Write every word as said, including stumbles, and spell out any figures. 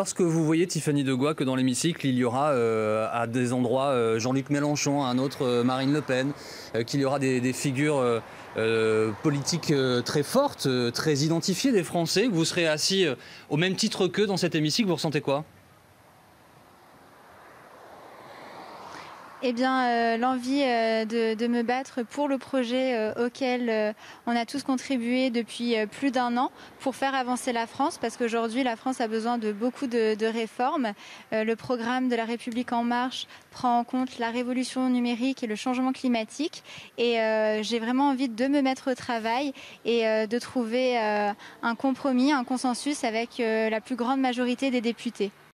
Parce que vous voyez, Tiffany de Gois, que dans l'hémicycle, il y aura euh, à des endroits euh, Jean-Luc Mélenchon, à un autre euh, Marine Le Pen, euh, qu'il y aura des, des figures euh, euh, politiques euh, très fortes, euh, très identifiées des Français, que vous serez assis euh, au même titre qu'eux dans cet hémicycle, vous ressentez quoi? Eh bien, euh, l'envie euh, de, de me battre pour le projet euh, auquel euh, on a tous contribué depuis euh, plus d'un an pour faire avancer la France, parce qu'aujourd'hui, la France a besoin de beaucoup de, de réformes. Euh, le programme de la République en marche prend en compte la révolution numérique et le changement climatique. Et euh, j'ai vraiment envie de me mettre au travail et euh, de trouver euh, un compromis, un consensus avec euh, la plus grande majorité des députés.